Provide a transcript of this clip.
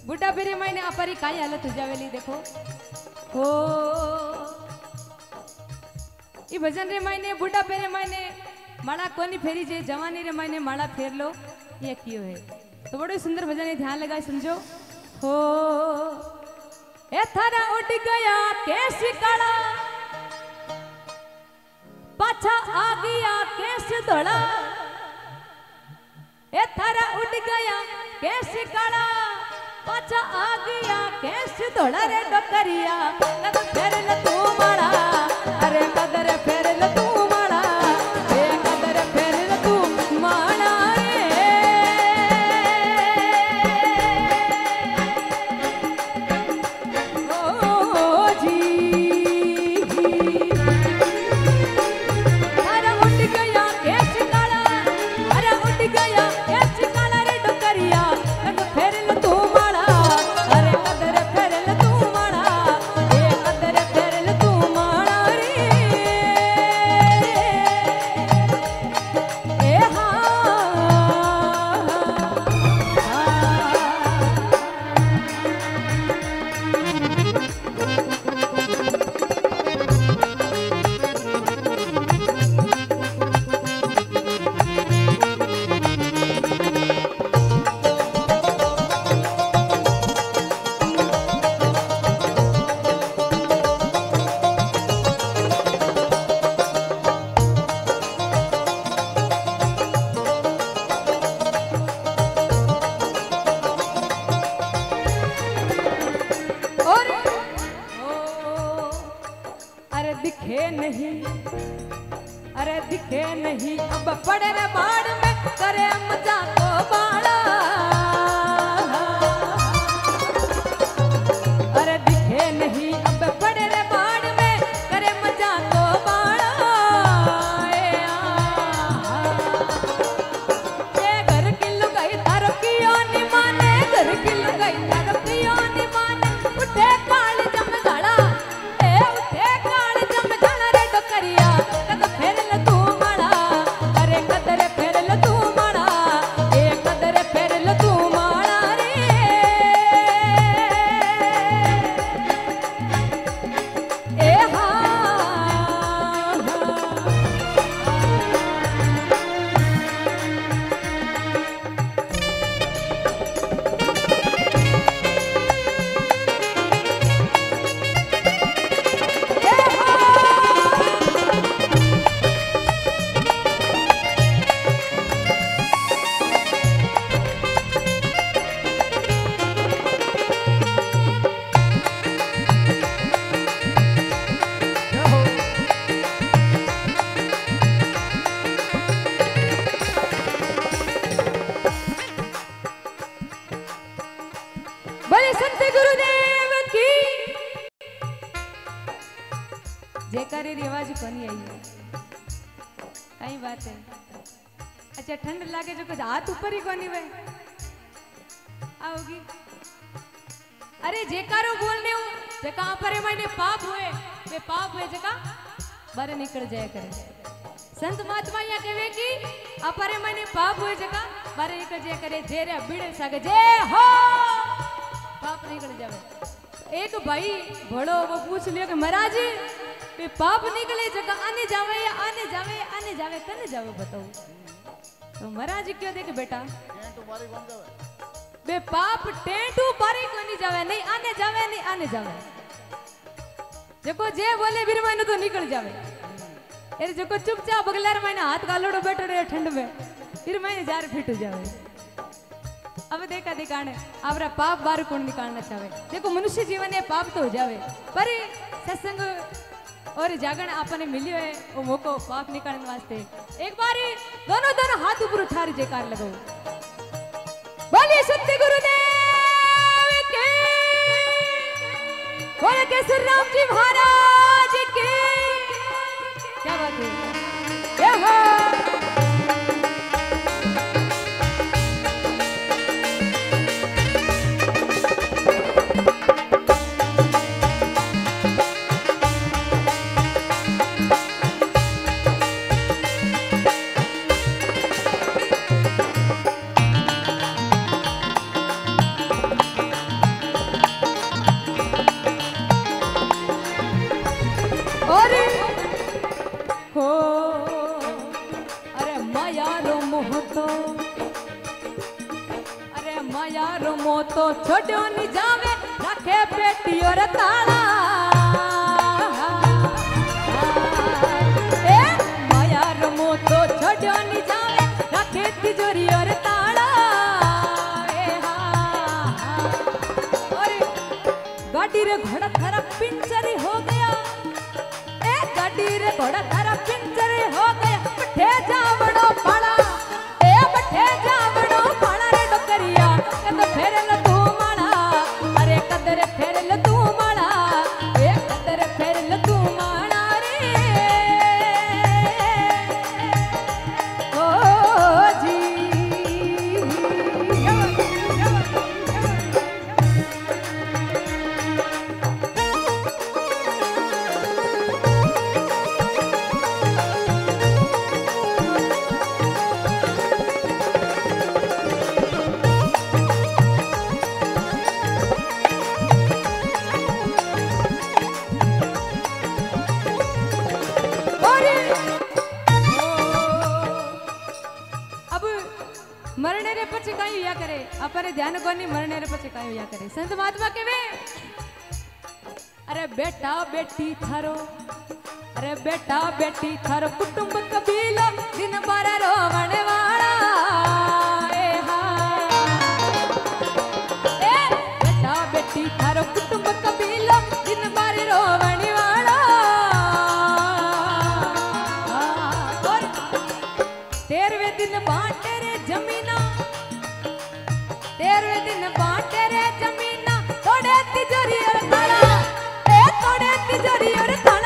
बुढ़ा फेरे मायने अपरी काई हालत हो जावेली देखो हो ई भजन रे मायने बुढ़ा फेरे मायने माला कोनी फेरी जे जवानी रे मायने माला फेर लो ये क्यों है। तो बड़ो सुंदर भजन है, ध्यान लगाए समझो हो ए थारा उड़ गया केस काला पाछा आ गया केस धोला ए थारा उड़ गया केस काला पाछा आ गया केस धोला रे डकरिया कद फेर ल तू माला अरे कदर फेर ल तू माला ए कदर फेर ल तू माला दिखे नहीं अरे दिखे नहीं अब पड़े रे बाड़ में करे मजा को बाड़ा अरे दिखे नहीं अब पड़े रे बाड़ में करे मजा को बाड़ा ये घर की लुगाई तारो कियो नि माने घर की लुगाई तारो कियो नि माने उठे काल जम गाड़ा जयकारे री आवाज कोनी आई है कई बात है। अच्छा ठंड लागे जो कुछ हाथ ऊपर ही कोनी वे आओगी अरे जयकारो बोलने हूँ जका पर मैंने पाप हुए वे पाप हुए जका बारे निकल जाया करे। संत महात्मा यहाँ कहे कि अपरे मैंने पाप हुए जका बारे निकल जाया करे जेरे बिड़े सागे जय हो पाप निकल जावे। एक भाई बड़ो वो पूछ लियो कि महाराज वे पाप निकले जगह आने जावे या आने जावे कने जावे बताओ। तो महाराज क्यों देखे बेटा वे पाप टेंटू बारी कोनी जावे नहीं आने जावे जको जे बोले बीर मायने तो निकल जावे अरे जको चुपचाप बगलार मायने हाथ गालोड़ो बैठो रे ठंड में बीर मायने जार फिट हो जावे। अब देखा दिखाने आवरा पाप बार कौन निकालना चाहे। देखो मनुष्य जीवन है पाप तो हो जावे पर सत्संग और जागरण आपने मिलियो है वो मौको पाप निकालने वास्ते एक बार दोनों हाथ ऊपर उठा रे जयकार लगाओ। बोलिए सत्य गुरुदेव के बोले केसर राम जी महाराज की क्या बात है। माया रो मोतो छोड़ो नी जावे रखे पेटी और ताला ए माया रो मोतो छोड़ो नी जावे रखे तिजोरी और ताला ए और गाड़ी रे घोड़ा थारा पिंचरी हो गया ए गाड़ी रे घोड़ा थारा पिंचरी हो गया बठे जावड़ो पाला ए बठे जावड़ो पाला रे डोकरिया कद फेरल तू माला अरे कदर फेरल तू माला ए कदर फेरल तू माला रे ओ जी मरने रे पछे काई या करे अपने ध्यान कोनी मरने रे पछे काई या करे संत महात्मा केवे अरे बेटा बेटी थारो अरे बेटा बेटी थारो कुटुंब कबीला दिन भर रोवण वाला ए बेटा बेटी थारो कुटुंब कबीला दिन भर रोवण वाला और 13वें दिन बांटे रे जमीना 13वें दिन बांटे रे जमीना थोड़े तिजोरी और ताला ए थोड़े तिजोरी और ताला